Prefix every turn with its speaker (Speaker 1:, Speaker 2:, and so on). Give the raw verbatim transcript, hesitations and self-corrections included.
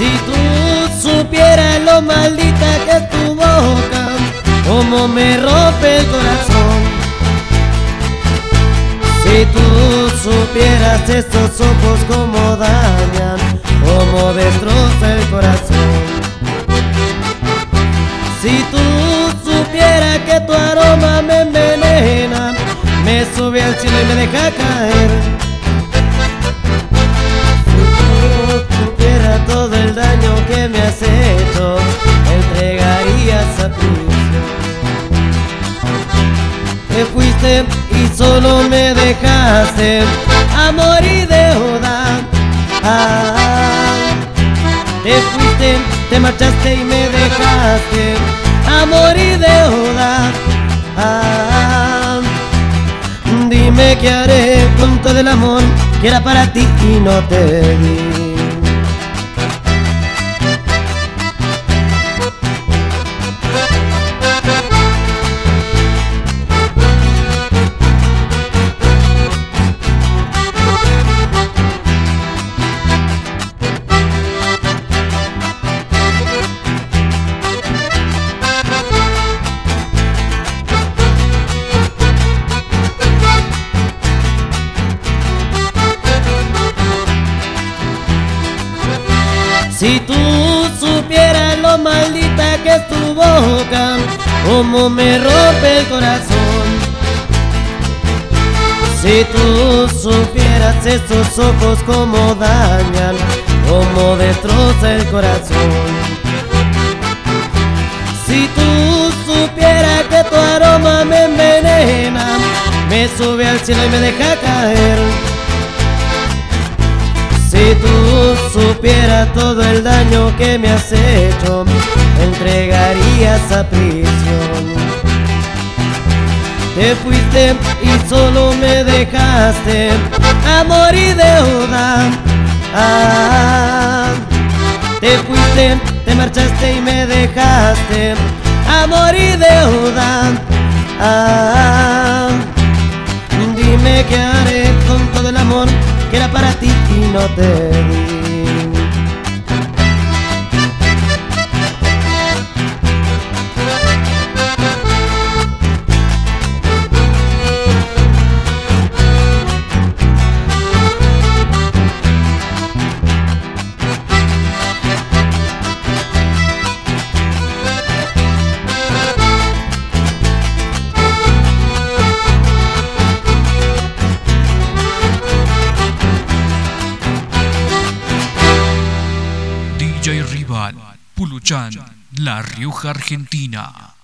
Speaker 1: Si tú supieras lo maldita que es tu boca, cómo me rompe el corazón. Si tú supieras estos ojos cómo dañan, cómo destroza el corazón. Si tú supieras que tu aroma me envenena, me sube al cielo y me deja caer. Todo el daño que me has hecho, entregarías a prisión. Te fuiste y solo me dejaste a morir de joda. Ah, te fuiste, te marchaste y me dejaste a morir de joda. Ah, dime qué haré con todo el amor que era para ti y no te di. Si tú supieras lo maldita que es tu boca, cómo me rompe el corazón. Si tú supieras estos ojos cómo dañan, cómo destroza el corazón. Si tú supieras que tu aroma me envenena, me sube al cielo y me deja caer. Si tú supieras todo el daño que me has hecho, entregarías a prisión. Te fuiste y solo me dejaste a morir de joda. Ah, te fuiste, te marchaste y me dejaste a morir de joda. Ah, dime qué haré con todo el amor que era para ti y no te di.
Speaker 2: D J Rival, Puluchan, La Rioja, Argentina.